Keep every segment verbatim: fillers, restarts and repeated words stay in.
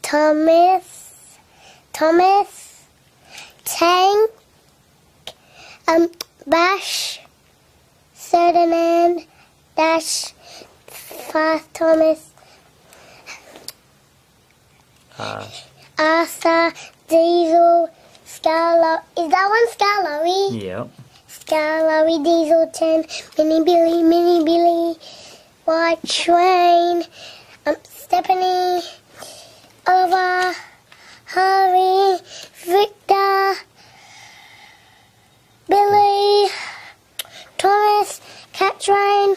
Thomas, Thomas, Tank, um, Bash, Ferdinand, Dash, Fast Thomas, Uh, Arthur, Diesel, Scarlo. Is that one Scarlowy? yeah. Scarlowy, Diesel, ten, Mini Billy, Mini Billy, White Train, um, Stephanie, Oliver, Harvey, Victor, Billy, Thomas, Cat Train,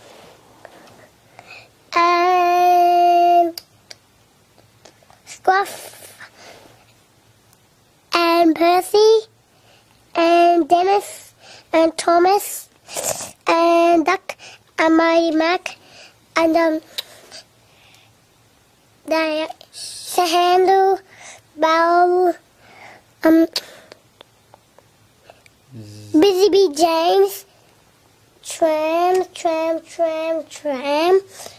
and Scruff, and Percy, and Dennis, and Thomas, and Duck, and Mighty Mac, and um, the, the handle, Bell, um, Busy Bee James, Tram, Tram, Tram, Tram,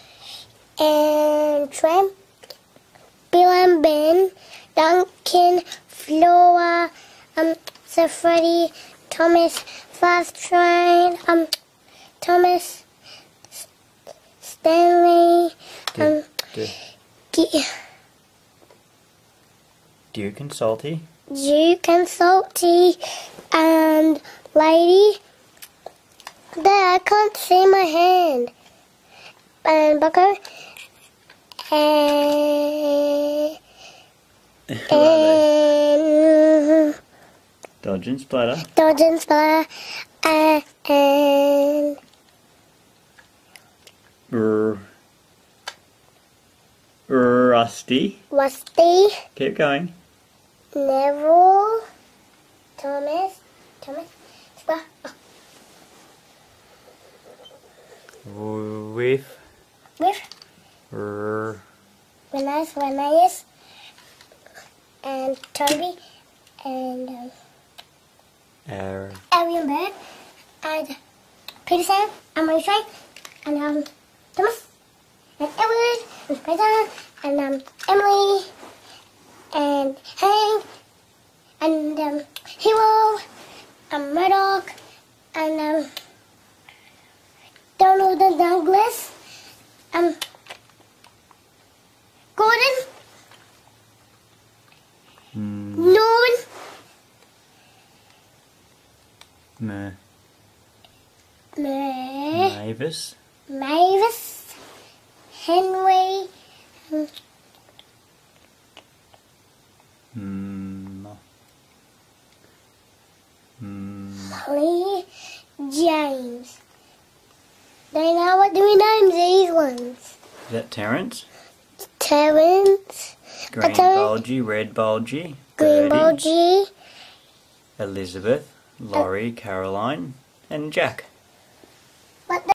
and Tram, Bill and Ben, Duncan, Flora, um, Sir Freddy, Thomas, Fast Train, um, Thomas, S- Stanley, um, Du- G- Duke and Salty. Duke and Salty, and Lady. There, I can't see my hand. And Bucko, and, and Dodge and Splatter. Dodge and Splatter, and, and R- Rusty. Rusty, Keep going. Neville, Thomas, Thomas, Spla- oh, With. with R- Renas, Renais, and Toby, and um, R- Arian Bird, and Peter Sam, and Mary Train, and um, Thomas, and Edward, and Fraser, and um, Emily, and Hank, and um, Hero, and Murdoch, and um, Donald and Douglas, um, Gordon, mm, Norman, Ma- Meh, Mavis. Mavis, Henry, um, Mm, mm, Holly, James. They know what do we name these ones? Is that Terrence? Terrence, Green don't- Bulgy, Red Bulgy, Green Birdie, Bulgy, Elizabeth, Laurie, Caroline, and Jack. what